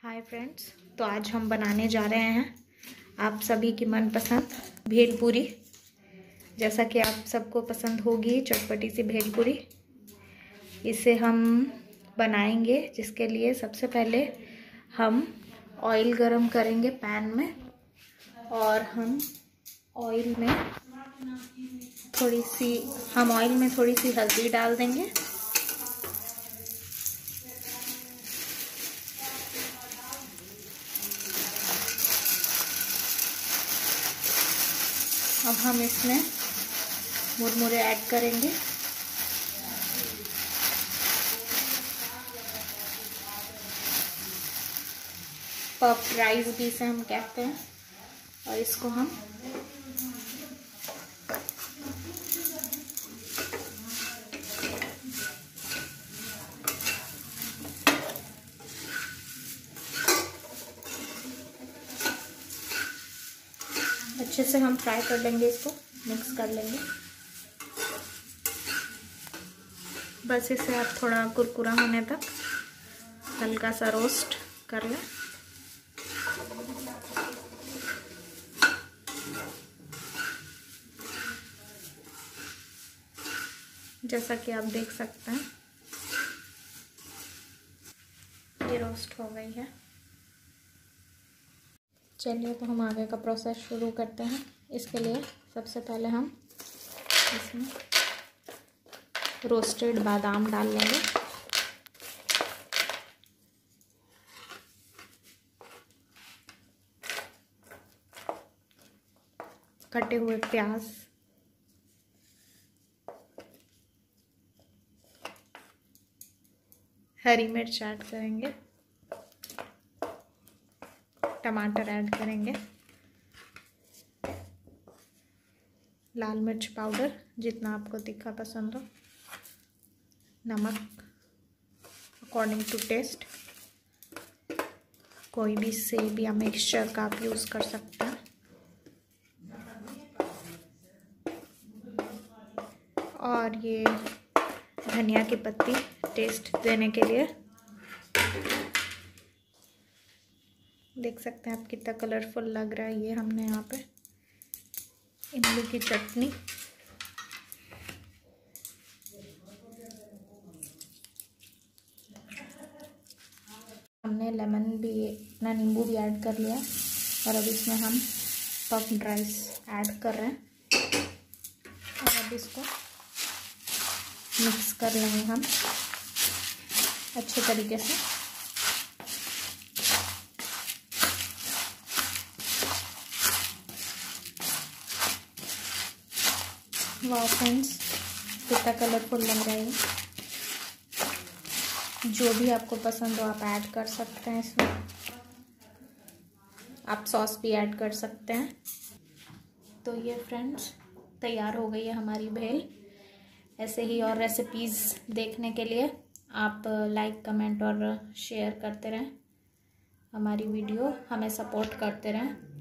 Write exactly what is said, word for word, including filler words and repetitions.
Hi friends, तो आज हम बनाने जा रहे हैं आप सभी की मनपसंद भेलपूरी। जैसा कि आप सबको पसंद होगी चटपटी सी भेलपूरी, इसे हम बनाएंगे। जिसके लिए सबसे पहले हम ऑयल गरम करेंगे पैन में, और हम ऑयल में थोड़ी सी हम ऑयल में थोड़ी सी हल्दी डाल देंगे। अब हम इसमें मुरमुरे ऐड करेंगे। पफ्ड राइस भी इसे हम कहते हैं, और इसको हम अच्छे से हम फ्राई कर लेंगे, इसको मिक्स कर लेंगे। बस इसे आप थोड़ा कुरकुरा होने तक हल्का सा रोस्ट कर लें। जैसा कि आप देख सकते हैं ये रोस्ट हो गई है। चलिए, तो हम आगे का प्रोसेस शुरू करते हैं। इसके लिए सबसे पहले हम इसमें रोस्टेड बादाम डाल लेंगे। कटे हुए प्याज, हरी मिर्च ऐड करेंगे, टमाटर ऐड करेंगे, लाल मिर्च पाउडर जितना आपको तीखा पसंद हो, नमक अकॉर्डिंग टू टेस्ट, कोई भी सेब या मिक्सचर का आप यूज़ कर सकते हैं, और ये धनिया की पत्ती टेस्ट देने के लिए। देख सकते हैं आप कितना कलरफुल लग रहा है। ये हमने यहाँ पे इमली की चटनी, हमने लेमन भी, अपना नींबू भी ऐड कर लिया, और अब इसमें हम पफ्ड राइस ऐड कर रहे हैं, और अब इसको मिक्स कर लेंगे हम अच्छे तरीके से। वाह फ्रेंड्स, कितना कलरफुल लग रहा है। जो भी आपको पसंद हो आप ऐड कर सकते हैं इसमें। आप सॉस भी ऐड कर सकते हैं। तो ये फ्रेंड्स तैयार हो गई है हमारी भेल। ऐसे ही और रेसिपीज़ देखने के लिए आप लाइक, कमेंट और शेयर करते रहें। हमारी वीडियो हमें सपोर्ट करते रहें।